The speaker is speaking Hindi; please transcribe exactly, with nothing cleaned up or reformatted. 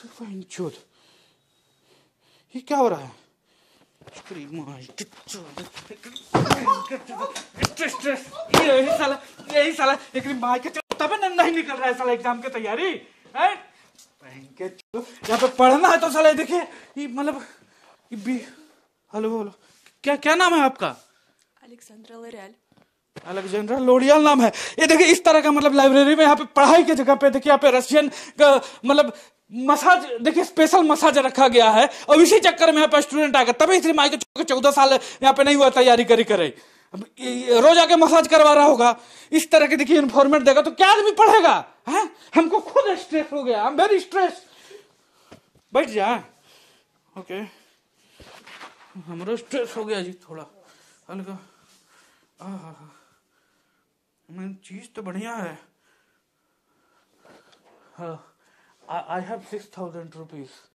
चोद, ये क्या हो रहा है? यही साला यही साला एक माँ के तब नहीं निकल रहा है साला एग्जाम की तैयारी है। यहाँ पे पढ़ना है तो साला देखिए ये मतलब हेलो हेलो क्या क्या नाम है आपका? Alexandra L'Oreal. अलेक्जेंड्रा लोरियल नाम है। ये देखिए इस तरह का मतलब लाइब्रेरी में यहाँ पे पढ़ाई की जगह पे देखिए यहाँ पे रशियन का मतलब मसाज देखिए स्पेशल मसाज रखा गया है और इसी चक्कर में यहाँ पे स्टूडेंट आ गए तभी इसलिए माई के चौदह साल यहाँ पे नहीं हुआ तैयारी करी करे। अब रोज आके मसाज करवा रहा होगा इस तरह के देखिए इन्फॉर्मेट देगा तो क्या आदमी पढ़ेगा है? हमको खुद स्ट्रेस हो गया, आई एम वेरी स्ट्रेस। बैठ जा। ओके हमारा स्ट्रेस हो गया जी थोड़ा हल्का। मैं चीज तो बढ़िया है। हाँ I have six thousand rupees.